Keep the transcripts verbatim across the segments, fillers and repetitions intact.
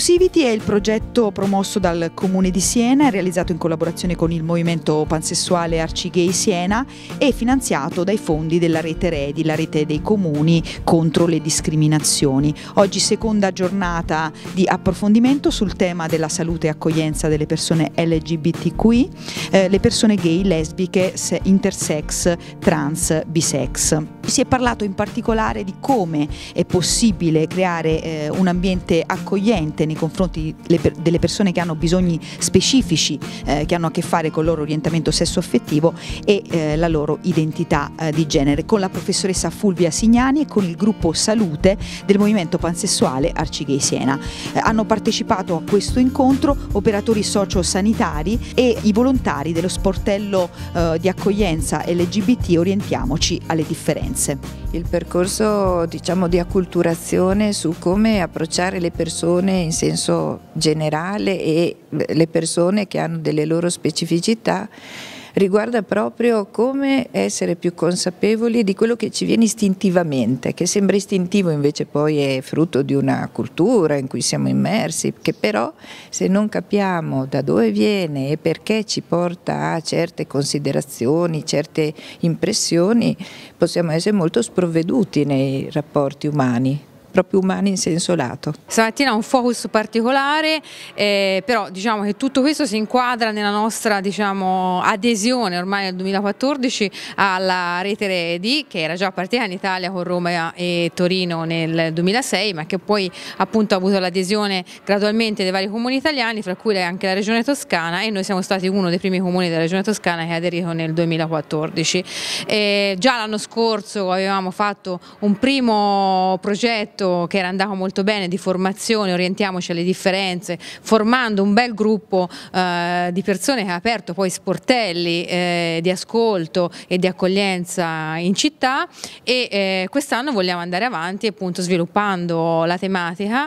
Inclusivity è il progetto promosso dal Comune di Siena, è realizzato in collaborazione con il movimento pansessuale Arcigay Siena e finanziato dai fondi della rete Redi, la rete dei comuni contro le discriminazioni. Oggi seconda giornata di approfondimento sul tema della salute e accoglienza delle persone L G B T Q I, eh, le persone gay, lesbiche, intersex, trans, bisex. Si è parlato in particolare di come è possibile creare eh, un ambiente accogliente nei confronti delle persone che hanno bisogni specifici, eh, che hanno a che fare con il loro orientamento sessuo-affettivo e eh, la loro identità eh, di genere, con la professoressa Fulvia Signani e con il gruppo Salute del movimento pansessuale Arcigay Siena. Eh, hanno partecipato a questo incontro operatori sociosanitari e i volontari dello sportello eh, di accoglienza L G B T Orientiamoci alle differenze. Il percorso, diciamo, di acculturazione su come approcciare le persone in senso generale e le persone che hanno delle loro specificità riguarda proprio come essere più consapevoli di quello che ci viene istintivamente, che sembra istintivo invece poi è frutto di una cultura in cui siamo immersi, che però se non capiamo da dove viene e perché ci porta a certe considerazioni, certe impressioni, possiamo essere molto sprovveduti nei rapporti umani. Proprio umani in senso lato. Stamattina un focus particolare, eh, però diciamo che tutto questo si inquadra nella nostra, diciamo, adesione ormai nel duemilaquattordici alla rete Redi, che era già partita in Italia con Roma e Torino nel duemilasei, ma che poi appunto ha avuto l'adesione gradualmente dei vari comuni italiani, fra cui anche la regione Toscana, e noi siamo stati uno dei primi comuni della regione Toscana che ha aderito nel duemilaquattordici. Eh, già l'anno scorso avevamo fatto un primo progetto che era andato molto bene di formazione, orientiamoci alle differenze, formando un bel gruppo eh, di persone che ha aperto poi sportelli eh, di ascolto e di accoglienza in città, e eh, quest'anno vogliamo andare avanti appunto sviluppando la tematica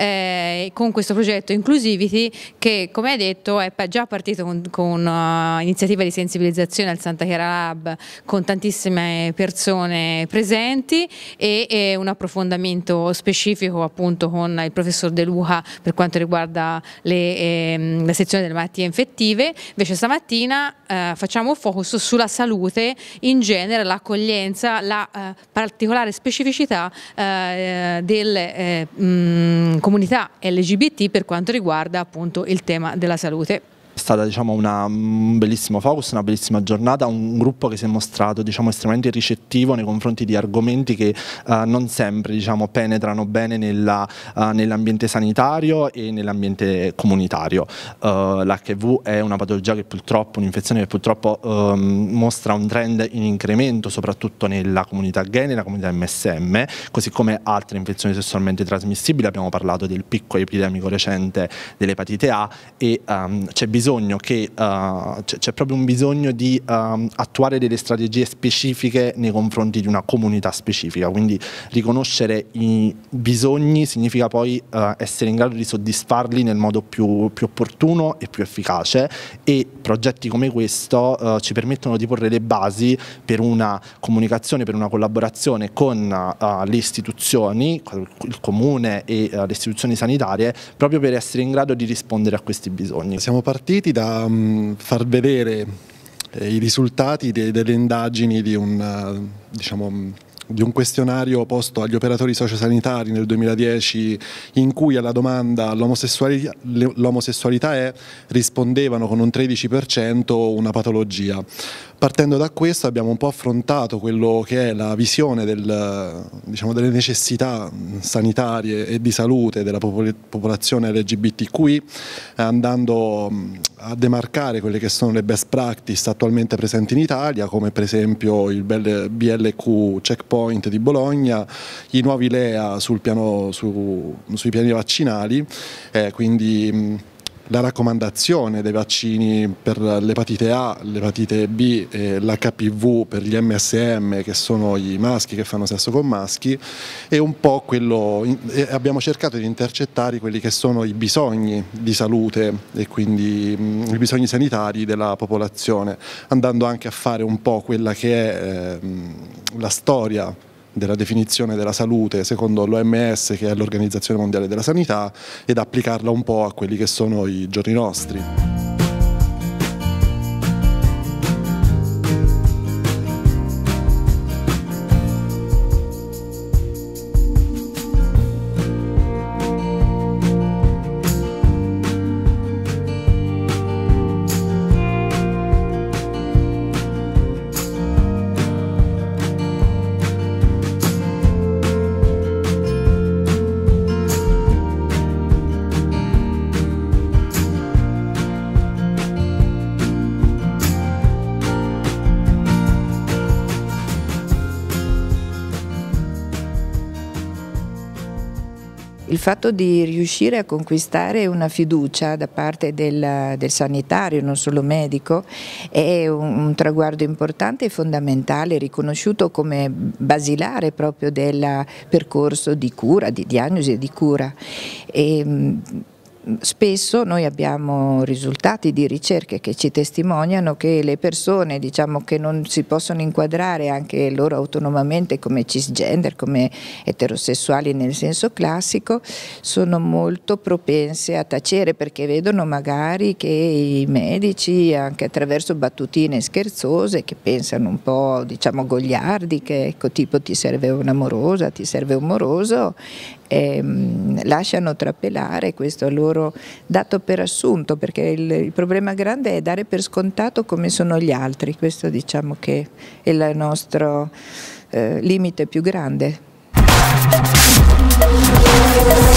eh, con questo progetto Inclusivity che, come hai detto, è già partito con, con uh, iniziativa di sensibilizzazione al Santa Chiara Lab con tantissime persone presenti e, e un approfondimento specifico appunto con il professor De Luca per quanto riguarda le, ehm, la sezione delle malattie infettive. Invece stamattina eh, facciamo focus sulla salute in genere, l'accoglienza, la eh, particolare specificità eh, delle eh, mh, comunità L G B T per quanto riguarda appunto il tema della salute. È stata, diciamo, una, un bellissimo focus, una bellissima giornata, un gruppo che si è mostrato, diciamo, estremamente ricettivo nei confronti di argomenti che uh, non sempre, diciamo, penetrano bene uh, nell'ambiente sanitario e nell'ambiente comunitario. Uh, L'H I V è una patologia che purtroppo, un'infezione che purtroppo uh, mostra un trend in incremento soprattutto nella comunità gay, nella comunità M S M, così come altre infezioni sessualmente trasmissibili. Abbiamo parlato del picco epidemico recente dell'epatite A e um, c'è bisogno che uh, c'è proprio un bisogno di uh, attuare delle strategie specifiche nei confronti di una comunità specifica, quindi riconoscere i bisogni significa poi uh, essere in grado di soddisfarli nel modo più, più opportuno e più efficace, e progetti come questo uh, ci permettono di porre le basi per una comunicazione, per una collaborazione con uh, le istituzioni, il comune e uh, le istituzioni sanitarie, proprio per essere in grado di rispondere a questi bisogni. Siamo partiti da um, far vedere eh, i risultati de delle indagini di un, uh, diciamo, di un questionario posto agli operatori sociosanitari nel duemiladieci, in cui alla domanda l'omosessualità, l'omosessualità è, rispondevano con un tredici per cento una patologia. Partendo da questo abbiamo un po' affrontato quello che è la visione del, diciamo, delle necessità sanitarie e di salute della popol popolazione L G B T Q I, andando a demarcare quelle che sono le best practice attualmente presenti in Italia, come per esempio il B L Q Checkpoint di Bologna, i nuovi L E A sul piano, su, sui piani vaccinali, eh, quindi la raccomandazione dei vaccini per l'epatite A, l'epatite B e l'H P V per gli M S M, che sono i maschi che fanno sesso con maschi, e un po' quello, abbiamo cercato di intercettare quelli che sono i bisogni di salute e quindi mh, i bisogni sanitari della popolazione, andando anche a fare un po' quella che è eh, la storia della definizione della salute secondo l'O M S, che è l'Organizzazione Mondiale della Sanità, ed applicarla un po' a quelli che sono i giorni nostri. Il fatto di riuscire a conquistare una fiducia da parte del, del sanitario, non solo medico, è un, un traguardo importante e fondamentale, riconosciuto come basilare proprio del percorso di cura, di diagnosi e di cura. E, spesso noi abbiamo risultati di ricerche che ci testimoniano che le persone, diciamo, che non si possono inquadrare anche loro autonomamente come cisgender, come eterosessuali nel senso classico, sono molto propense a tacere, perché vedono magari che i medici, anche attraverso battutine scherzose che pensano un po', diciamo, goliardi, che ecco, tipo ti serve un'amorosa, ti serve un moroso, E, um, lasciano trapelare questo loro dato per assunto, perché il, il problema grande è dare per scontato come sono gli altri. Questo, diciamo, che è il nostro eh, limite più grande.